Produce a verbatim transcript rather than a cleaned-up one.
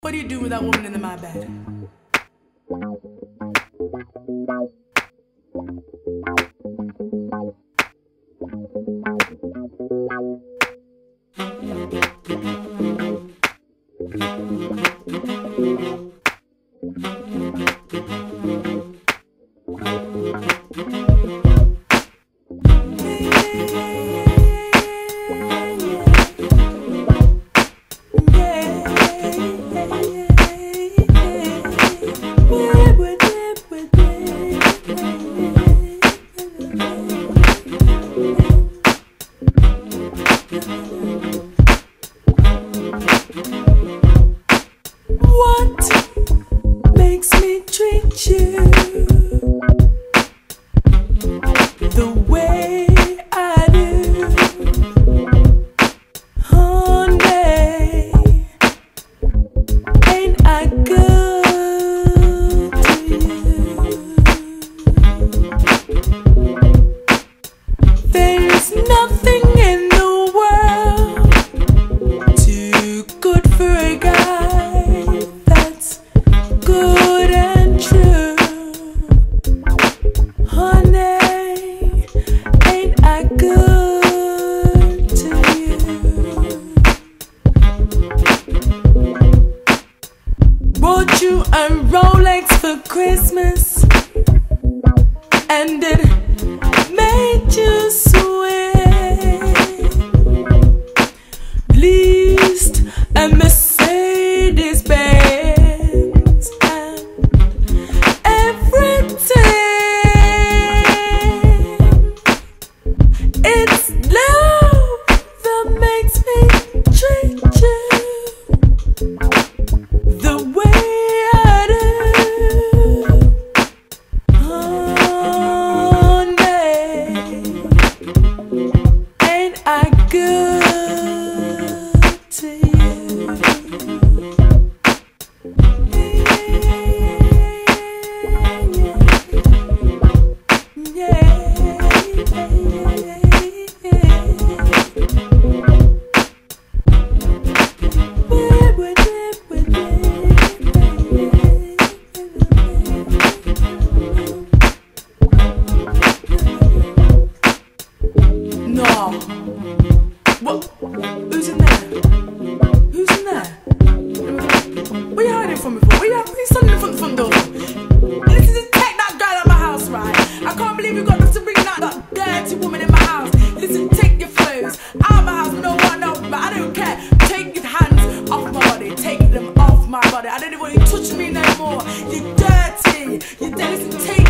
What do you do with that woman in the my bed? The way I do, honey, ain't I good to you? There's nothing in the world too good for a guy that's good and true, honey. Good to you. Bought you a Rolex for Christmas, and it made you sweat. Leased a Mercedes Benz, and everything. It's love that makes me treat you the way I do, honey. Ain't I good to you? Yeah. No. What? Who's in there? Who's in there? Where you hiding from me for? Where you, where you standing in front of the front door for? Listen, just take that girl out of my house, right? I can't believe you got enough to bring that, that dirty woman in my house. Listen, take your clothes out of my house. No one else, but I don't care. Take your hands off my body. Take them off my body. I don't even want you touching me no more. You're dirty. You're dirty. Listen, take